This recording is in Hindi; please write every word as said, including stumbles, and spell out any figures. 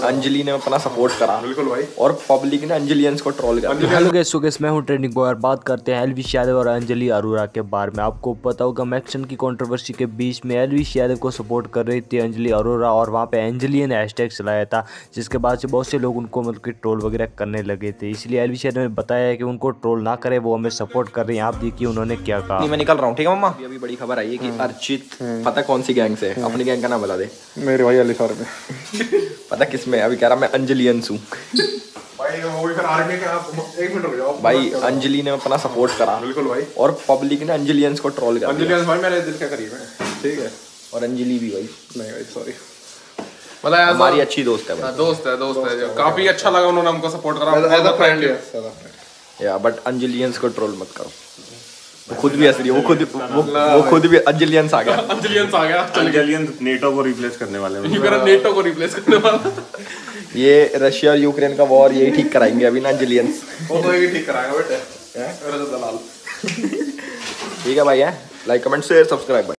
अंजलि ने अपना सपोर्ट करा बिल्कुल भाई, और पब्लिक ने अंजलियंस को ट्रोल कर। हेलो गाइस, सो गाइस मैं हूं ट्रेंडिंग बॉय और बात करते हैं एलविश यादव और अंजलि अरोरा के बारे में। आपको पता होगा मैक्सन की कंट्रोवर्सी के बीच में एलविश यादव को सपोर्ट कर रही थी अंजलि अरोरा और वहां पे अंजलि ने हैशटैग चलाया था, जिसके बाद से बहुत से लोग उनको मतलब कि ट्रोल वगैरह करने लगे थे। इसलिए एलविश यादव ने बताया है कि उनको ट्रोल ना करे, वो हमें सपोर्ट कर रही हैं। आप देखिए उन्होंने क्या कहा। मैं निकल रहा हूँ, ठीक है मम्मा। अभी अभी बड़ी खबर आई है कि अर्चित पता कौन सी गैंग से, अपनी गैंग का नाम बता दे। मेरे भाई अली सर में पता किस में? अभी कह रहा मैं अंजलियंस हूँ भाई, वो भी फिर आर्मी का। आप एक मिनट रुक जाओ भाई। अंजलि ने अपना सपोर्ट करा बिल्कुल भाई, और पब्लिक ने अंजलियंस को ट्रोल कर। अंजलियंस भाई मेरे दिल के करीब है, ठीक है। और अंजलि भी भाई, नहीं भाई सॉरी, मतलब हमारी अच्छी दोस्त है भाई। दोस्त है दोस्त है जो काफी अच्छा लगा, उन्होंने हमको सपोर्ट करा एज अ फ्रेंड या। बट अंजलियंस को ट्रोल मत करो, वो खुद भी हंस रही है। वो खुद वो, वो खुद भी अंजलियंस आ गया। अंजलियंस आ गया। अंजलियंस नेटो को रिप्लेस करने वाले हैं। ये करा नेटो को रिप्लेस करने वाला। ये रशिया और यूक्रेन का वॉर यही ठीक कराएंगे अभी ना अंजलियंस। वो तो यही ठीक कराएगा बेटे, मेरा तो दलाल। ठीक है भाई, है लाइक कमेंट शेयर सब्सक्राइब।